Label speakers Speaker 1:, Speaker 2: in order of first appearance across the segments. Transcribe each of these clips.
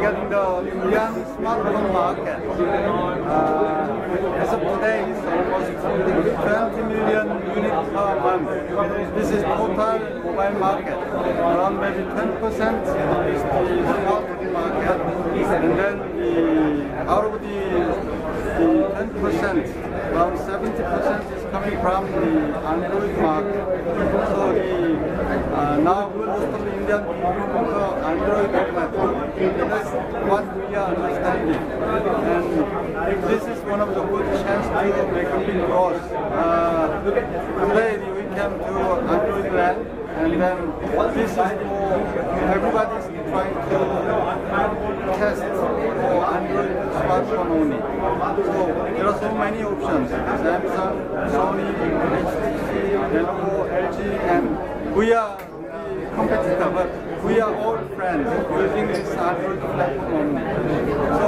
Speaker 1: regarding the Indian smartphone market. As of today, it's almost 20 million units per month. This is total mobile market. Around maybe 10% is the smartphone market, and then out of the 10%, around 70% is coming from the Android market. So now most of the Indian people prefer Android platform. That's what we are understanding. And this is one of the good chances to make a big growth. Today we came to Android land, and then this is for everybody's trying to test for Android smartphone only. So there are so many options: Samsung, Sony, HTC, Lenovo, LG, and we are the competitor, but we are all friends using this Android platform only. So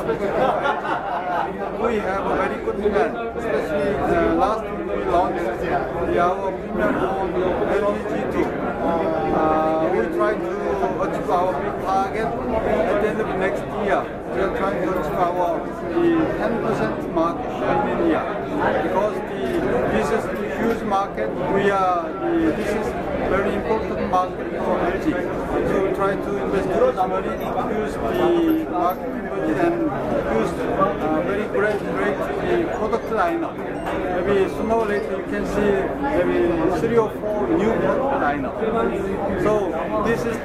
Speaker 1: we have a very good plan, especially last week we launched our premium phone LG G2. We try to achieve our big target at the end of next year. We are trying to achieve our 10% market share in India, because this is a huge market. This is very important market for LG. So we try to invest huge money, use the marketing budget, and use very great product lineup. Maybe sooner or later you can see maybe 3 or 4 new product lineup. So this is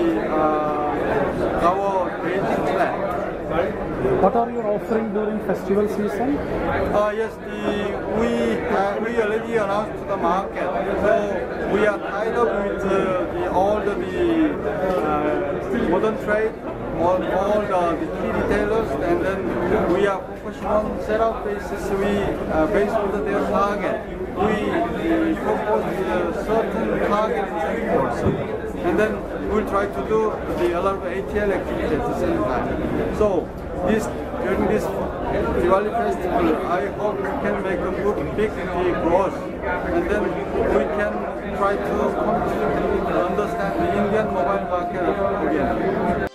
Speaker 1: our basic plan.
Speaker 2: What are you offering during festival season?
Speaker 1: Yes, we already announced to the market. So we are tied up with all the modern trade, all the key retailers, and then we are focusing on setup basis. Based on their target, we propose certain target also. And then we'll try to do a lot of ATL activity at the same time. So during this Diwali festival, I hope we can make a big growth, and then we can try to understand the Indian mobile market again.